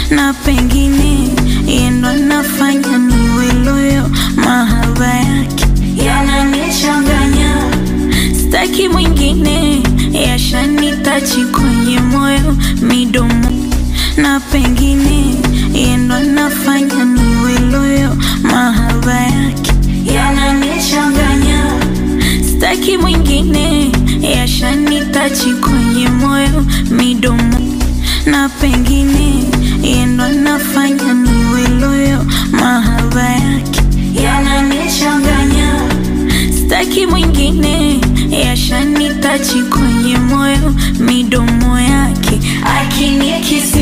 na pengine yendo nafanya niwe loyo. Mahaba yake yananichanganya, staki mwingine, yashanitachi kwenye moyo midomo, na pengine yendo nafanya niwe loyo. Mahaba yake yananichanganya, staki mwingine, yashanitachi kwenye moyo midomo, na pengine yendo nafanya niwe loyo. Mahaba yake yananichanganya, staki mwingine, yashanitachi kwenye moyo midomo yake akinikisi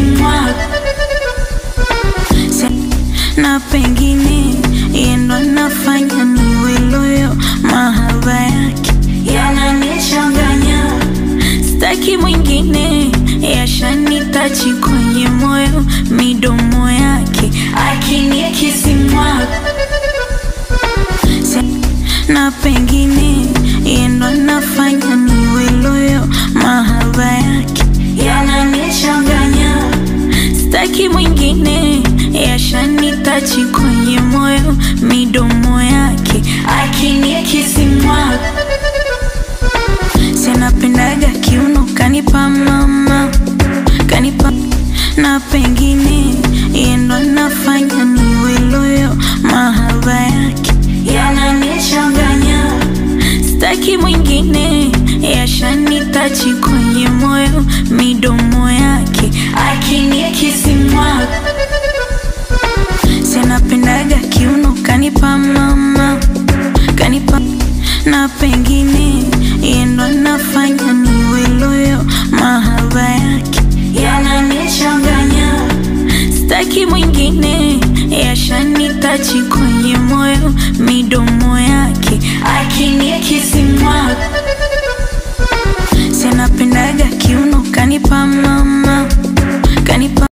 na pengine yendo nafanya niwe loyo. Mahaba yake yananichanganya, staki mwingine, yashanitachi kwenye moyo midomo yake akinikisi na pengine yendo nafanya niwe loyo. Mahaba yake yananichanganya, staki mwingine, yashanitachi kwenye moyo midomo yake akinikisi Sinapendaga kiuno kanipa mama, kanipa, na pengine yendo nafanya niwe loyo. Mahaba yake yananichanganya, staki mwingine, yashanitachi kwenye moyo midomo yake akinikisi Sinapendaga kiuno kanipa mama, kanipa, na pengine yendo nafanya niwe loyo. Mahaba yake yananichanganya, staki mwingine, yashanitachi kwenye